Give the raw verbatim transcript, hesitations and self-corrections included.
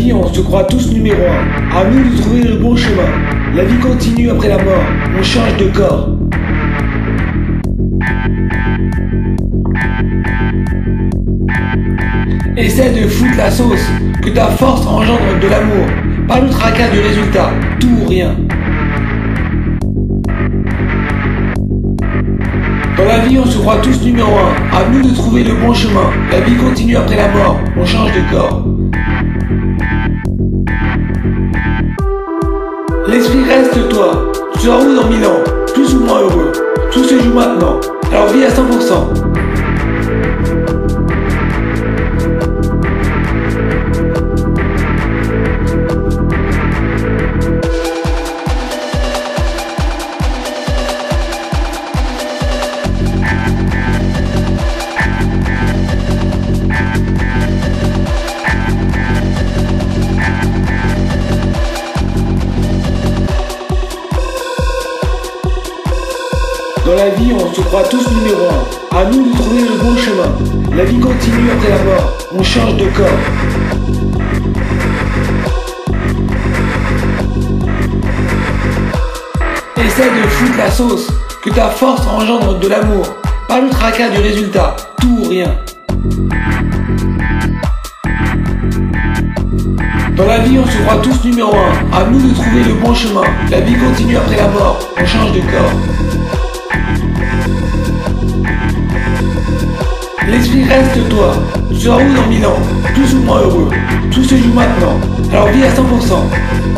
vie, on se croit tous numéro un. À nous de trouver le bon chemin. La vie continue après la mort. On change de corps. Essaie de foutre la sauce, que ta force engendre de l'amour. Pas le tracas du résultat, tout ou rien. Dans la vie, on se croit tous numéro un. À nous de trouver le bon chemin. La vie continue après la mort. On change de corps. L'esprit reste toi. Tu seras où dans mille ans? Plus ou moins heureux. Tout se joue maintenant. Alors vis à cent pour cent. Dans la vie, on se croit tous numéro un. À nous de trouver le bon chemin. La vie continue après la mort. On change de corps. Essaie de foutre la sauce. Que ta force engendre de l'amour. Pas le tracas du résultat. Tout ou rien. Dans la vie, on se croit tous numéro un. À nous de trouver le bon chemin. La vie continue après la mort. On change de corps. L'esprit reste toi. Tu seras où dans mille ans? Plus ou moins heureux. Tout se joue maintenant. Alors vis à cent pour cent.